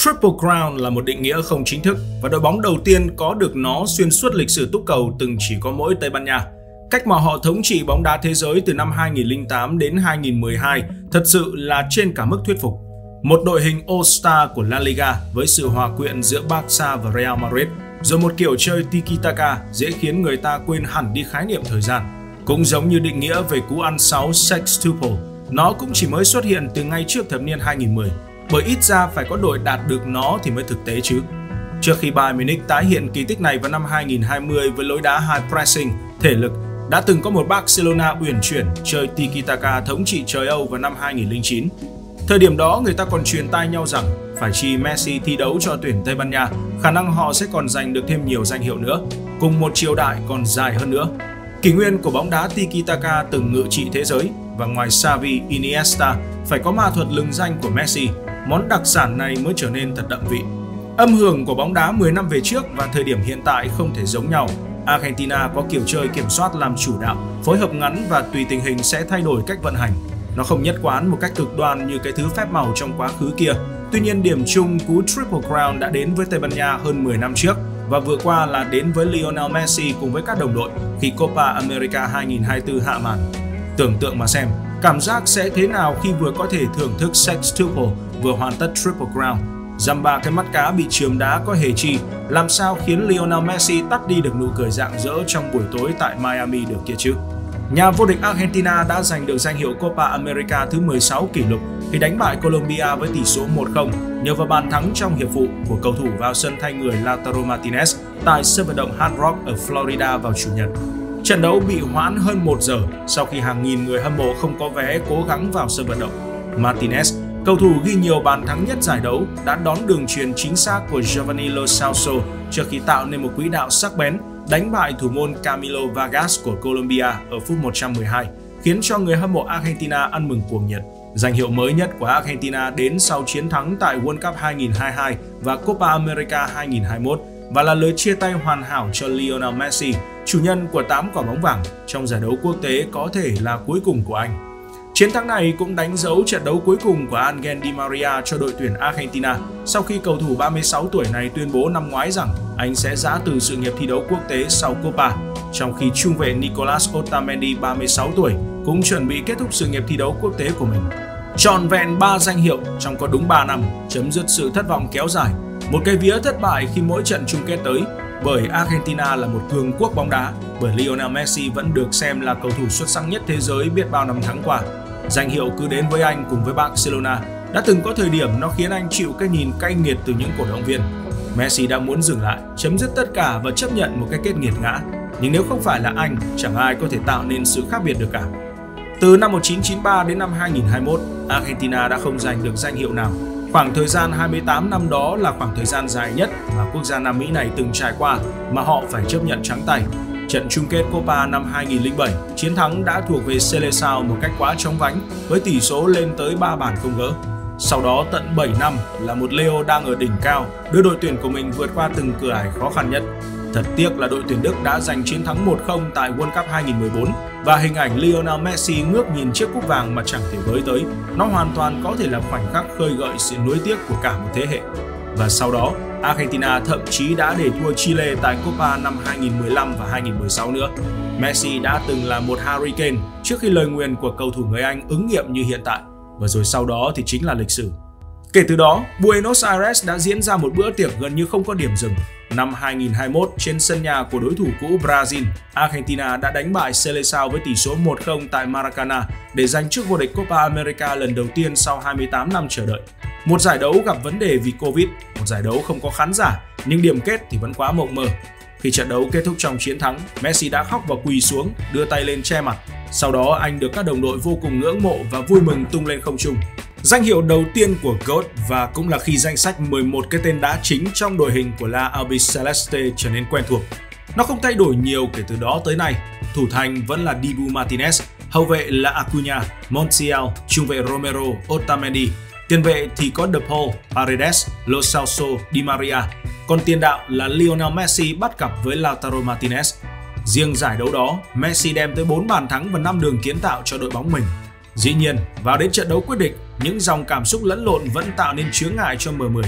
Triple Crown là một định nghĩa không chính thức và đội bóng đầu tiên có được nó xuyên suốt lịch sử túc cầu từng chỉ có mỗi Tây Ban Nha. Cách mà họ thống trị bóng đá thế giới từ năm 2008 đến 2012 thật sự là trên cả mức thuyết phục. Một đội hình All-Star của La Liga với sự hòa quyện giữa Barca và Real Madrid, rồi một kiểu chơi tiki-taka dễ khiến người ta quên hẳn đi khái niệm thời gian. Cũng giống như định nghĩa về cú ăn 6 sextuple, nó cũng chỉ mới xuất hiện từ ngay trước thập niên 2010, bởi ít ra phải có đội đạt được nó thì mới thực tế chứ. Trước khi Bayern Munich tái hiện kỳ tích này vào năm 2020 với lối đá high pressing, thể lực, đã từng có một Barcelona uyển chuyển chơi tiki-taka thống trị châu Âu vào năm 2009. Thời điểm đó người ta còn truyền tai nhau rằng phải chi Messi thi đấu cho tuyển Tây Ban Nha, khả năng họ sẽ còn giành được thêm nhiều danh hiệu nữa, cùng một triều đại còn dài hơn nữa. Kỷ nguyên của bóng đá tiki-taka từng ngự trị thế giới, và ngoài Xavi, Iniesta phải có ma thuật lừng danh của Messi, món đặc sản này mới trở nên thật đậm vị. Âm hưởng của bóng đá 10 năm về trước và thời điểm hiện tại không thể giống nhau. Argentina có kiểu chơi kiểm soát làm chủ đạo, phối hợp ngắn và tùy tình hình sẽ thay đổi cách vận hành. Nó không nhất quán một cách cực đoan như cái thứ phép màu trong quá khứ kia. Tuy nhiên điểm chung cú Triple Crown đã đến với Tây Ban Nha hơn 10 năm trước và vừa qua là đến với Lionel Messi cùng với các đồng đội khi Copa America 2024 hạ màn. Tưởng tượng mà xem, cảm giác sẽ thế nào khi vừa có thể thưởng thức sextuple vừa hoàn tất Triple Crown. Dăm ba cái mắt cá bị chườm đá có hề chi, làm sao khiến Lionel Messi tắt đi được nụ cười rạng rỡ trong buổi tối tại Miami được kia chứ? Nhà vô địch Argentina đã giành được danh hiệu Copa America thứ 16 kỷ lục khi đánh bại Colombia với tỷ số 1-0 nhờ vào bàn thắng trong hiệp phụ của cầu thủ vào sân thay người Lautaro Martinez tại sân vận động Hard Rock ở Florida vào Chủ nhật. Trận đấu bị hoãn hơn 1 giờ sau khi hàng nghìn người hâm mộ không có vé cố gắng vào sân vận động. Martinez, cầu thủ ghi nhiều bàn thắng nhất giải đấu, đã đón đường chuyền chính xác của Giovanni Lo Celso trước khi tạo nên một quỹ đạo sắc bén, đánh bại thủ môn Camilo Vargas của Colombia ở phút 112, khiến cho người hâm mộ Argentina ăn mừng cuồng nhiệt. Danh hiệu mới nhất của Argentina đến sau chiến thắng tại World Cup 2022 và Copa America 2021 và là lời chia tay hoàn hảo cho Lionel Messi, chủ nhân của 8 quả bóng vàng trong giải đấu quốc tế có thể là cuối cùng của anh. Chiến thắng này cũng đánh dấu trận đấu cuối cùng của Angel Di Maria cho đội tuyển Argentina sau khi cầu thủ 36 tuổi này tuyên bố năm ngoái rằng anh sẽ giã từ sự nghiệp thi đấu quốc tế sau Copa, trong khi trung vệ Nicolas Otamendi 36 tuổi cũng chuẩn bị kết thúc sự nghiệp thi đấu quốc tế của mình. Trọn vẹn 3 danh hiệu trong có đúng 3 năm, chấm dứt sự thất vọng kéo dài, một cái vía thất bại khi mỗi trận chung kết tới, bởi Argentina là một cường quốc bóng đá, bởi Lionel Messi vẫn được xem là cầu thủ xuất sắc nhất thế giới biết bao năm tháng qua. Danh hiệu cứ đến với anh cùng với Barcelona, đã từng có thời điểm nó khiến anh chịu cái nhìn cay nghiệt từ những cổ động viên. Messi đã muốn dừng lại, chấm dứt tất cả và chấp nhận một cái kết nghiệt ngã. Nhưng nếu không phải là anh, chẳng ai có thể tạo nên sự khác biệt được cả. Từ năm 1993 đến năm 2021, Argentina đã không giành được danh hiệu nào. Khoảng thời gian 28 năm đó là khoảng thời gian dài nhất mà quốc gia Nam Mỹ này từng trải qua mà họ phải chấp nhận trắng tay. Trận chung kết Copa năm 2007, chiến thắng đã thuộc về Seleção một cách quá chóng vánh với tỷ số lên tới 3 bàn không gỡ. Sau đó tận 7 năm là một Leo đang ở đỉnh cao, đưa đội tuyển của mình vượt qua từng cửa ải khó khăn nhất. Thật tiếc là đội tuyển Đức đã giành chiến thắng 1-0 tại World Cup 2014 và hình ảnh Lionel Messi ngước nhìn chiếc cúp vàng mà chẳng thể với tới. Nó hoàn toàn có thể là khoảnh khắc khơi gợi sự nuối tiếc của cả một thế hệ. Và sau đó, Argentina thậm chí đã để thua Chile tại Copa năm 2015 và 2016 nữa. Messi đã từng là một Hurricane trước khi lời nguyền của cầu thủ người Anh ứng nghiệm như hiện tại. Và rồi sau đó thì chính là lịch sử. Kể từ đó, Buenos Aires đã diễn ra một bữa tiệc gần như không có điểm dừng. Năm 2021, trên sân nhà của đối thủ cũ Brazil, Argentina đã đánh bại Seleção với tỷ số 1-0 tại Maracana để giành chức vô địch Copa America lần đầu tiên sau 28 năm chờ đợi. Một giải đấu gặp vấn đề vì Covid, một giải đấu không có khán giả, nhưng điểm kết thì vẫn quá mộng mơ. Khi trận đấu kết thúc trong chiến thắng, Messi đã khóc và quỳ xuống, đưa tay lên che mặt. Sau đó anh được các đồng đội vô cùng ngưỡng mộ và vui mừng tung lên không trung. Danh hiệu đầu tiên của GOAT và cũng là khi danh sách 11 cái tên đá chính trong đội hình của La Albiceleste trở nên quen thuộc. Nó không thay đổi nhiều kể từ đó tới nay. Thủ thành vẫn là Dibu Martinez, hậu vệ là Acuna, Montiel, trung vệ Romero, Otamendi. Tiền vệ thì có De Paul, Paredes, Lo Celso, Di Maria. Còn tiền đạo là Lionel Messi bắt cặp với Lautaro Martinez. Riêng giải đấu đó, Messi đem tới 4 bàn thắng và 5 đường kiến tạo cho đội bóng mình. Dĩ nhiên, vào đến trận đấu quyết định, những dòng cảm xúc lẫn lộn vẫn tạo nên chướng ngại cho M10.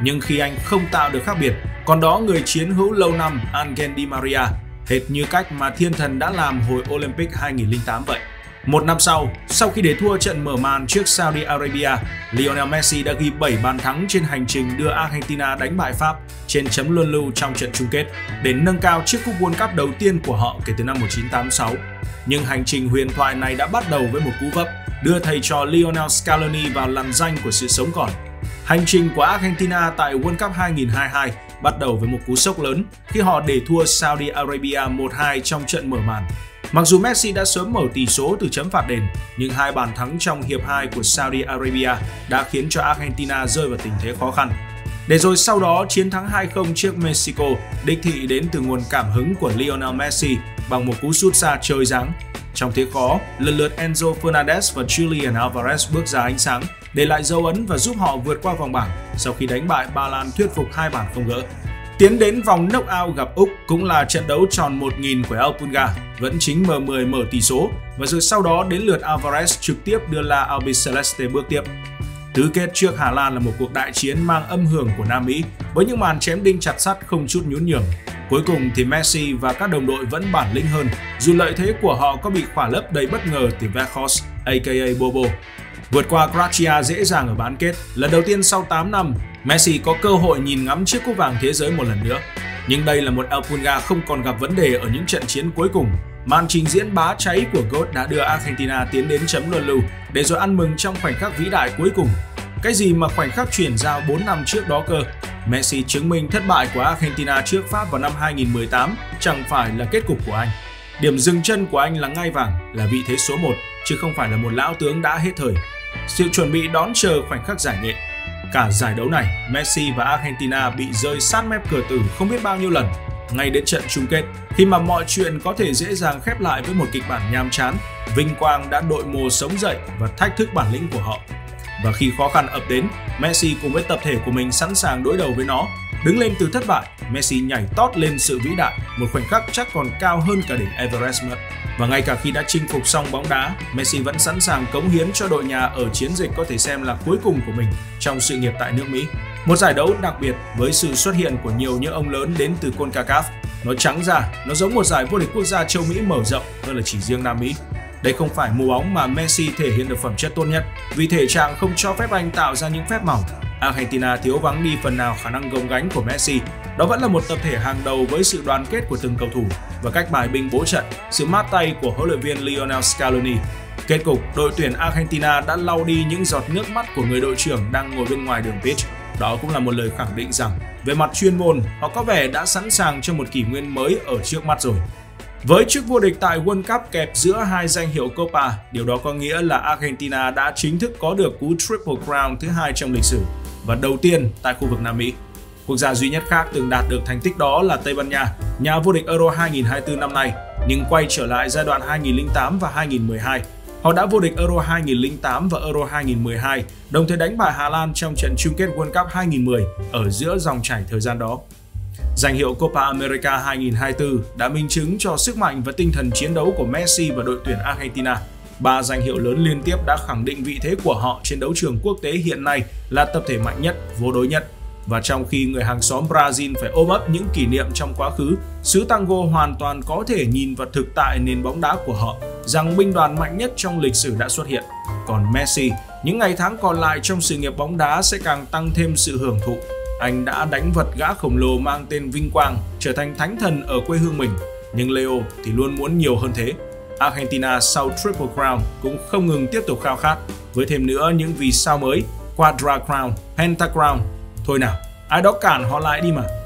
Nhưng khi anh không tạo được khác biệt, còn đó người chiến hữu lâu năm Angel Di Maria, hệt như cách mà thiên thần đã làm hồi Olympic 2008 vậy. Một năm sau khi để thua trận mở màn trước Saudi Arabia, Lionel Messi đã ghi 7 bàn thắng trên hành trình đưa Argentina đánh bại Pháp trên chấm luân lưu trong trận chung kết để nâng cao chiếc cúp World Cup đầu tiên của họ kể từ năm 1986. Nhưng hành trình huyền thoại này đã bắt đầu với một cú vấp đưa thầy trò Lionel Scaloni vào lằn ranh của sự sống còn. Hành trình của Argentina tại World Cup 2022 bắt đầu với một cú sốc lớn khi họ để thua Saudi Arabia 1-2 trong trận mở màn. Mặc dù Messi đã sớm mở tỷ số từ chấm phạt đền, nhưng 2 bàn thắng trong hiệp 2 của Saudi Arabia đã khiến cho Argentina rơi vào tình thế khó khăn. Để rồi sau đó chiến thắng 2-0 trước Mexico đích thị đến từ nguồn cảm hứng của Lionel Messi bằng một cú sút xa trời giáng. Trong thế khó, lần lượt Enzo Fernandez và Julian Alvarez bước ra ánh sáng, để lại dấu ấn và giúp họ vượt qua vòng bảng sau khi đánh bại Ba Lan thuyết phục 2 bàn không gỡ. Tiến đến vòng knock-out gặp Úc cũng là trận đấu tròn 1000 của El Pulga, vẫn chính M10 mở tỷ số, và rồi sau đó đến lượt Alvarez trực tiếp đưa La Albiceleste bước tiếp. Tứ kết trước Hà Lan là một cuộc đại chiến mang âm hưởng của Nam Mỹ với những màn chém đinh chặt sắt không chút nhún nhường. Cuối cùng thì Messi và các đồng đội vẫn bản lĩnh hơn, dù lợi thế của họ có bị khỏa lấp đầy bất ngờ từ Weghorst aka Bobo. Vượt qua Croatia dễ dàng ở bán kết, lần đầu tiên sau 8 năm, Messi có cơ hội nhìn ngắm chiếc cúp vàng thế giới một lần nữa. Nhưng đây là một El Pulga không còn gặp vấn đề ở những trận chiến cuối cùng. Màn trình diễn bá cháy của GOAT đã đưa Argentina tiến đến chấm luân lưu để rồi ăn mừng trong khoảnh khắc vĩ đại cuối cùng. Cái gì mà khoảnh khắc chuyển giao 4 năm trước đó cơ. Messi chứng minh thất bại của Argentina trước Pháp vào năm 2018 chẳng phải là kết cục của anh. Điểm dừng chân của anh là ngai vàng, là vị thế số 1, chứ không phải là một lão tướng đã hết thời. Sự chuẩn bị đón chờ khoảnh khắc giải nghệ. Cả giải đấu này, Messi và Argentina bị rơi sát mép cửa tử không biết bao nhiêu lần, ngay đến trận chung kết, khi mà mọi chuyện có thể dễ dàng khép lại với một kịch bản nhàm chán, vinh quang đã đội mồ sống dậy và thách thức bản lĩnh của họ. Và khi khó khăn ập đến, Messi cùng với tập thể của mình sẵn sàng đối đầu với nó. Đứng lên từ thất bại, Messi nhảy tót lên sự vĩ đại, một khoảnh khắc chắc còn cao hơn cả đỉnh Everest mất. Và ngay cả khi đã chinh phục xong bóng đá, Messi vẫn sẵn sàng cống hiến cho đội nhà ở chiến dịch có thể xem là cuối cùng của mình trong sự nghiệp tại nước Mỹ. Một giải đấu đặc biệt với sự xuất hiện của nhiều những ông lớn đến từ CONCACAF. Nói trắng ra, nó giống một giải vô địch quốc gia châu Mỹ mở rộng hơn là chỉ riêng Nam Mỹ. Đây không phải mùa bóng mà Messi thể hiện được phẩm chất tốt nhất, vì thể trạng không cho phép anh tạo ra những phép màu. Argentina thiếu vắng đi phần nào khả năng gồng gánh của Messi. Đó vẫn là một tập thể hàng đầu với sự đoàn kết của từng cầu thủ và cách bài binh bố trận, sự mát tay của huấn luyện viên Lionel Scaloni. Kết cục, đội tuyển Argentina đã lau đi những giọt nước mắt của người đội trưởng đang ngồi bên ngoài đường pitch. Đó cũng là một lời khẳng định rằng, về mặt chuyên môn, họ có vẻ đã sẵn sàng cho một kỷ nguyên mới ở trước mắt rồi. Với chức vô địch tại World Cup kẹp giữa hai danh hiệu Copa, điều đó có nghĩa là Argentina đã chính thức có được cú Triple Crown thứ 2 trong lịch sử và đầu tiên tại khu vực Nam Mỹ. Quốc gia duy nhất khác từng đạt được thành tích đó là Tây Ban Nha, nhà vô địch Euro 2024 năm nay, nhưng quay trở lại giai đoạn 2008 và 2012. Họ đã vô địch Euro 2008 và Euro 2012, đồng thời đánh bại Hà Lan trong trận chung kết World Cup 2010 ở giữa dòng chảy thời gian đó. Danh hiệu Copa America 2024 đã minh chứng cho sức mạnh và tinh thần chiến đấu của Messi và đội tuyển Argentina. 3 danh hiệu lớn liên tiếp đã khẳng định vị thế của họ trên đấu trường quốc tế hiện nay là tập thể mạnh nhất, vô đối nhất. Và trong khi người hàng xóm Brazil phải ôm ấp những kỷ niệm trong quá khứ, xứ Tango hoàn toàn có thể nhìn vào thực tại nền bóng đá của họ rằng binh đoàn mạnh nhất trong lịch sử đã xuất hiện. Còn Messi, những ngày tháng còn lại trong sự nghiệp bóng đá sẽ càng tăng thêm sự hưởng thụ. Anh đã đánh vật gã khổng lồ mang tên vinh quang, trở thành thánh thần ở quê hương mình. Nhưng Leo thì luôn muốn nhiều hơn thế. Argentina sau Triple Crown cũng không ngừng tiếp tục khao khát, với thêm nữa những vì sao mới, Quadra Crown, Penta Crown. Thôi nào, ai đó cản họ lại đi mà.